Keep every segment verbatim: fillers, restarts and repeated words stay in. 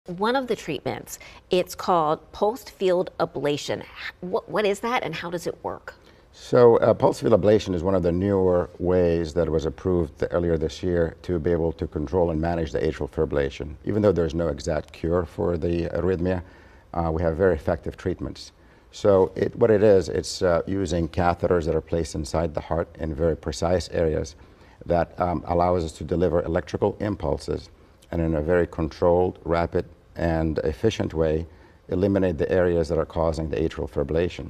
One of the treatments, it's called pulsed field ablation. What, what is that and how does it work? So uh, pulsed field ablation is one of the newer ways that was approved earlier this year to be able to control and manage the atrial fibrillation. Even though there's no exact cure for the arrhythmia, uh, we have very effective treatments. So it, what it is, it's uh, using catheters that are placed inside the heart in very precise areas that um, allows us to deliver electrical impulses and in a very controlled, rapid, and efficient way eliminate the areas that are causing the atrial fibrillation.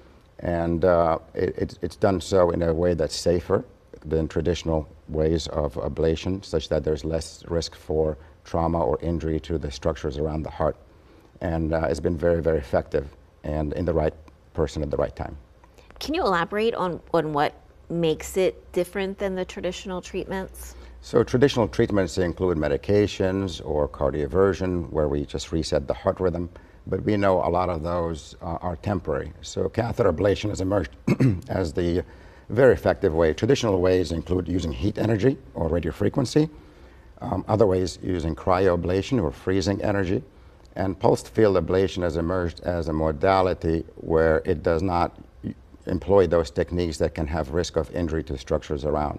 And uh, it, it's done so in a way that's safer than traditional ways of ablation, such that there's less risk for trauma or injury to the structures around the heart. And uh, it's been very, very effective and in the right person at the right time. Can you elaborate on, on what makes it different than the traditional treatments? So traditional treatments include medications or cardioversion, where we just reset the heart rhythm, but we know a lot of those uh, are temporary. So catheter ablation has emerged as the very effective way. Traditional ways include using heat energy or radiofrequency, um, other ways using cryoablation or freezing energy, and pulsed field ablation has emerged as a modality where it does not employ those techniques that can have risk of injury to structures around.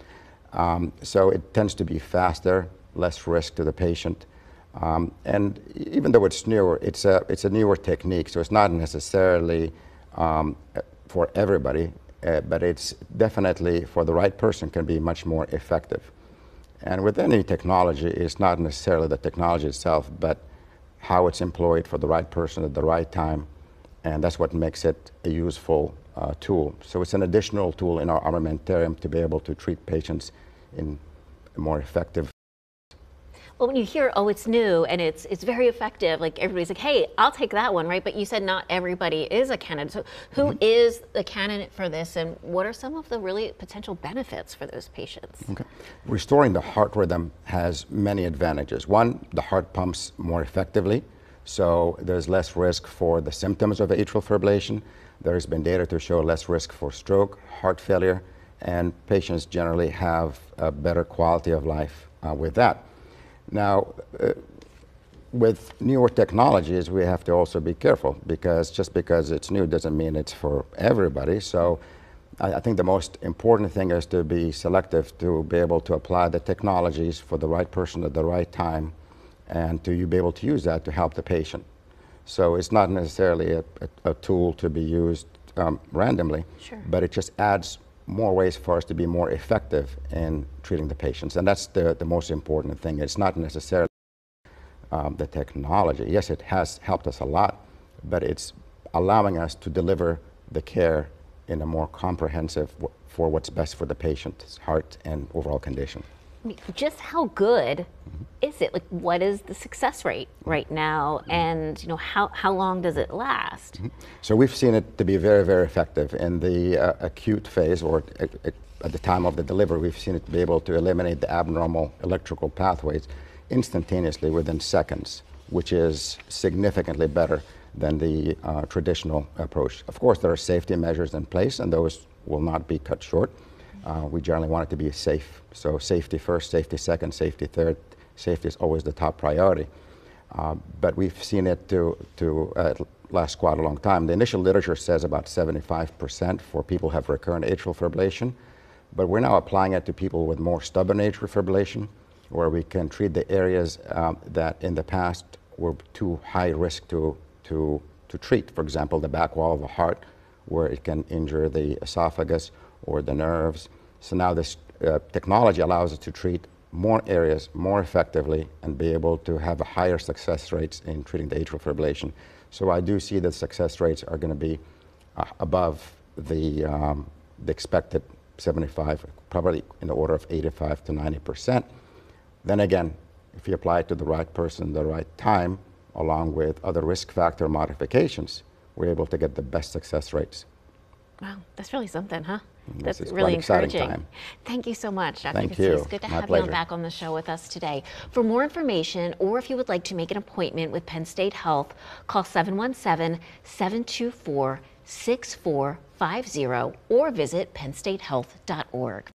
Um, so it tends to be faster, less risk to the patient. Um, and even though it's newer, it's a, it's a newer technique, so it's not necessarily um, for everybody, uh, but it's definitely for the right person can be much more effective. And with any technology, it's not necessarily the technology itself, but how it's employed for the right person at the right time, and that's what makes it a useful uh, tool. So it's an additional tool in our armamentarium to be able to treat patients in a more effective. Well, when you hear, oh, it's new and it's it's very effective, like everybody's like, hey, I'll take that one, right? But you said not everybody is a candidate. So who mm-hmm. is the candidate for this, and what are some of the really potential benefits for those patients? Okay. Restoring the heart rhythm has many advantages. One, the heart pumps more effectively, so there's less risk for the symptoms of atrial fibrillation. There's been data to show less risk for stroke, heart failure, and patients generally have a better quality of life uh, with that. Now, uh, with newer technologies, we have to also be careful, because just because it's new doesn't mean it's for everybody. So I, I think the most important thing is to be selective, to be able to apply the technologies for the right person at the right time, and to be able to use that to help the patient. So it's not necessarily a, a, a tool to be used um, randomly, sure. but it just adds more ways for us to be more effective in treating the patients. And that's the, the most important thing. It's not necessarily um, the technology. Yes, it has helped us a lot, but it's allowing us to deliver the care in a more comprehensive w for what's best for the patient's heart and overall condition. Just how good mm-hmm. is it? Like, what is the success rate right now, mm-hmm. and you know, how how long does it last? Mm-hmm. So we've seen it to be very, very effective in the uh, acute phase, or at, at the time of the delivery. We've seen it be able to eliminate the abnormal electrical pathways instantaneously within seconds, which is significantly better than the uh, traditional approach. Of course, there are safety measures in place, and those will not be cut short. Uh, we generally want it to be safe. So safety first, safety second, safety third. Safety is always the top priority. Uh, but we've seen it to, to uh, last quite a long time. The initial literature says about seventy-five percent for people who have recurrent atrial fibrillation. But we're now applying it to people with more stubborn atrial fibrillation, where we can treat the areas um, that in the past were too high risk to, to, to treat. For example, the back wall of the heart, where it can injure the esophagus or the nerves. So now this uh, technology allows us to treat more areas more effectively and be able to have a higher success rates in treating the atrial fibrillation. So I do see that success rates are going to be uh, above the, um, the expected seventy-five, probably in the order of eighty-five to ninety percent. Then again, if you apply it to the right person, the right time, along with other risk factor modifications, we're able to get the best success rates. Wow, that's really something, huh? That's That's really encouraging. Time. Thank you so much, Doctor Thank Gassis. you. It's good to My have pleasure. you on back on the show with us today. For more information, or if you would like to make an appointment with Penn State Health, call seven one seven, seven two four, six four five zero or visit penn state health dot org.